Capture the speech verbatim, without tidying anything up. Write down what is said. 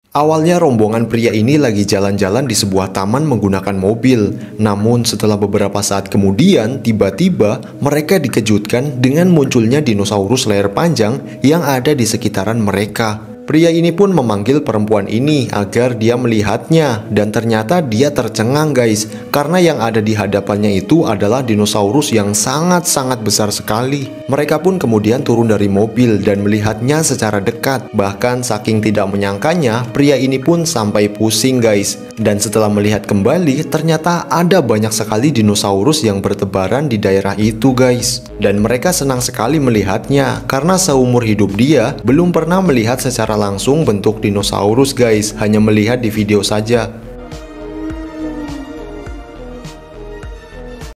Awalnya rombongan pria ini lagi jalan-jalan di sebuah taman menggunakan mobil. Namun setelah beberapa saat kemudian, tiba-tiba mereka dikejutkan dengan munculnya dinosaurus layar panjang yang ada di sekitaran mereka. Pria ini pun memanggil perempuan ini agar dia melihatnya, dan ternyata dia tercengang guys, karena yang ada di hadapannya itu adalah dinosaurus yang sangat-sangat besar sekali. Mereka pun kemudian turun dari mobil dan melihatnya secara dekat. Bahkan saking tidak menyangkanya, pria ini pun sampai pusing guys. Dan setelah melihat kembali, ternyata ada banyak sekali dinosaurus yang bertebaran di daerah itu guys. Dan mereka senang sekali melihatnya, karena seumur hidup dia belum pernah melihat secara langsung bentuk dinosaurus guys, hanya melihat di video saja.